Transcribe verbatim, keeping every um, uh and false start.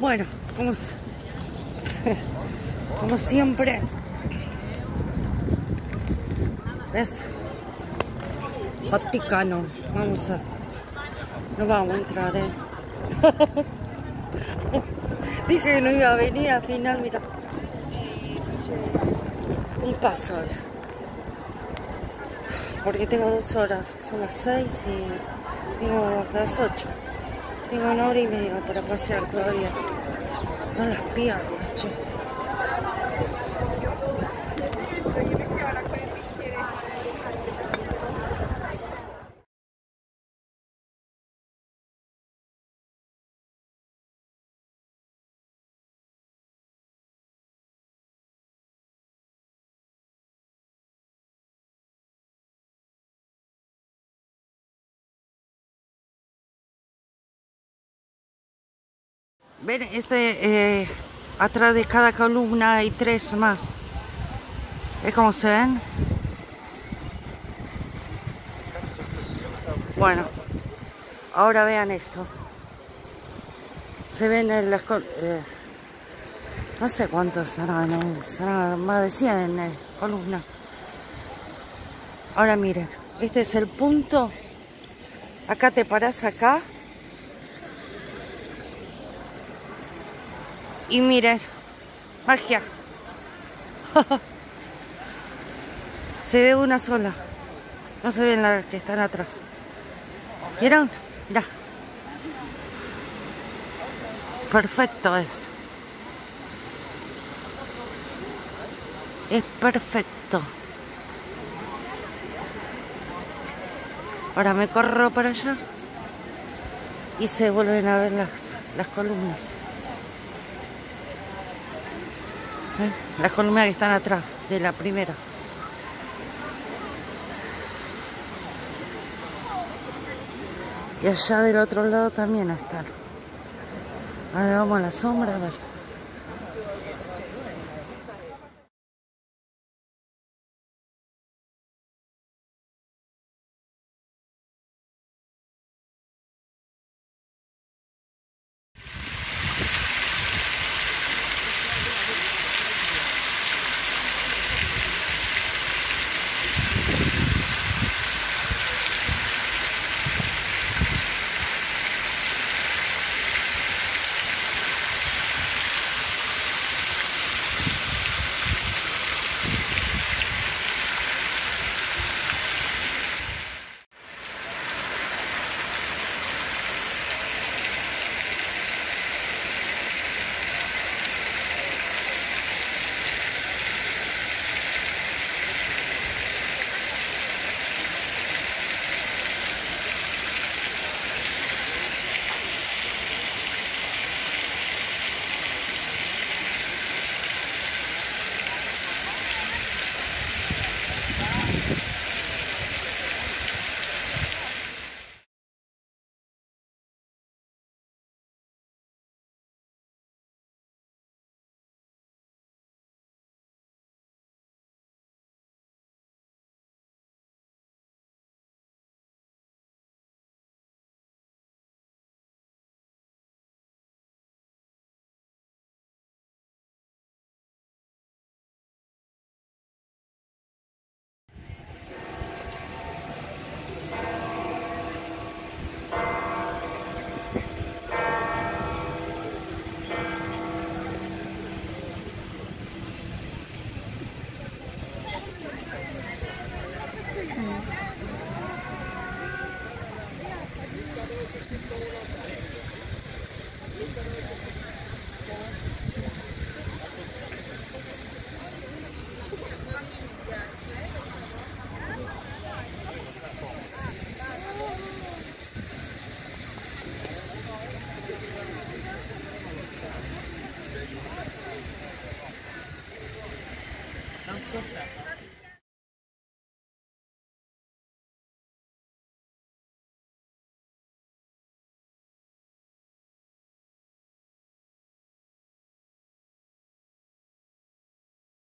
Bueno, como, como siempre, ¿ves? Vaticano, vamos a, no vamos a entrar, ¿eh? Dije que no iba a venir, al final, mira, un paso es. Porque tengo dos horas, son las seis y tengo hasta las ocho. Tengo una hora y media para pasear todavía. No las piernas, che. Ven, este, eh, atrás de cada columna hay tres más. ¿Ves cómo se ven? Bueno, ahora vean esto. Se ven en las eh, no sé cuántos serán, eh, serán más de cien eh, columnas. Ahora miren, este es el punto. Acá te parás acá. Y miren, magia. Se ve una sola. No se ven las que están atrás. ¿Vieron? Mirá. Perfecto es. Es perfecto. Ahora me corro para allá. Y se vuelven a ver las, las columnas. ¿Eh? Las columnas que están atrás de la primera. Y allá del otro lado también están. A ver, vamos a la sombra, a ver.